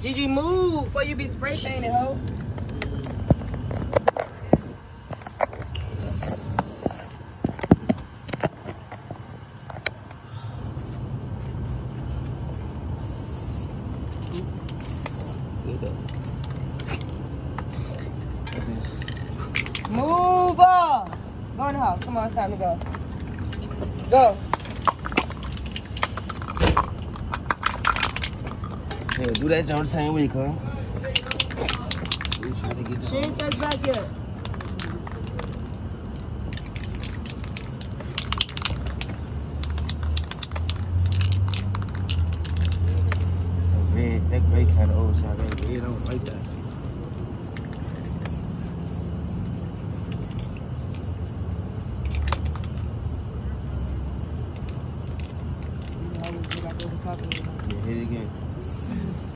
Gigi, move before you be spray painted, ho. Move on. Go in the house. Come on, it's time to go. Go. Yeah, do that joint the same week, huh? She ain't touched back yet. That gray kind of old, so I don't like that.